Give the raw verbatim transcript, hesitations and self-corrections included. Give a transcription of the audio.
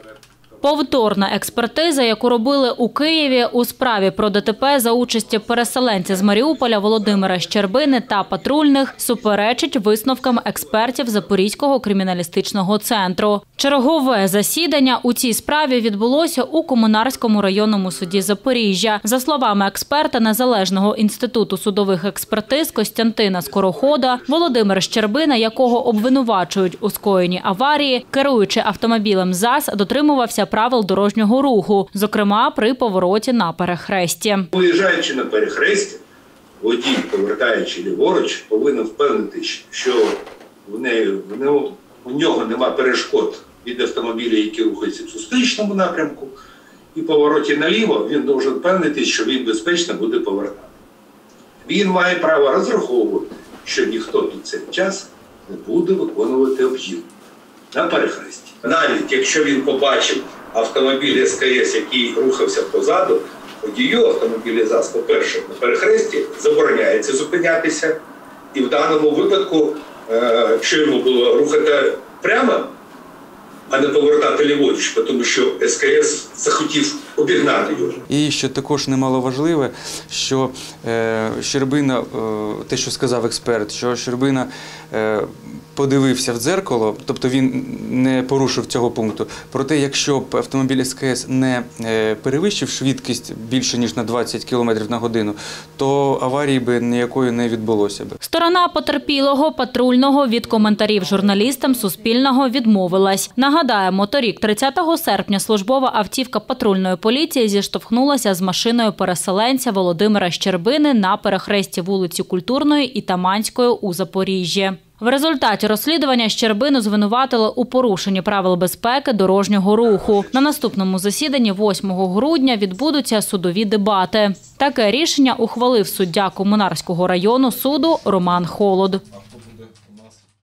Повторна експертиза, яку робили у Києві у справі про ДТП за участі переселенця з Маріуполя Володимира Щербини та патрульних, суперечить висновкам експертів Запорізького криміналістичного центру. Чергове засідання у цій справі відбулося у Комунарському районному суді Запоріжжя. За словами експерта Незалежного інституту судових експертиз Костянтина Скорохода, Володимир Щербина, якого обвинувачують у скоєнні аварії, керуючи автомобілем ЗАЗ, дотримувався правил дорожнього руху, зокрема при повороті на перехресті. Виїжджаючи на перехресті, водій, повертаючи ліворуч, повинен впевнитися, що в неї, в нього, у нього немає перешкод від автомобіля, які рухаються в зустрічному напрямку, і в повороті наліво він має впевнитися, що він безпечно буде повертати. Він має право розраховувати, що ніхто під цей час не буде виконувати об'їзд на перехресті. Навіть якщо він побачив автомобіль ес ка ес, який рухався позаду, водію автомобіля ЗАЗ, по-перше, на перехресті забороняється зупинятися. І в даному випадку, якщо йому було рухати прямо, а не повертати ліворуч, тому що ес ка ес захотів обігнати його. І що також немало важливе, що е, Щербина, е, те, що сказав експерт, що Щербина е, подивився в дзеркало, тобто він не порушив цього пункту. Проте, якщо б автомобіль ес ка ес не е, перевищив швидкість більше, ніж на двадцять кілометрів на годину, то аварії би ніякої не відбулося б. Сторона потерпілого патрульного від коментарів журналістам Суспільного відмовилась. Нагадаємо, торік, тридцятого серпня, службова автівка патрульної поліції зіштовхнулася з машиною переселенця Володимира Щербини на перехресті вулиці Культурної і Таманської у Запоріжжі. В результаті розслідування Щербину звинуватили у порушенні правил безпеки дорожнього руху. На наступному засіданні восьмого грудня відбудуться судові дебати. Таке рішення ухвалив суддя Комунарського району суду Роман Холод.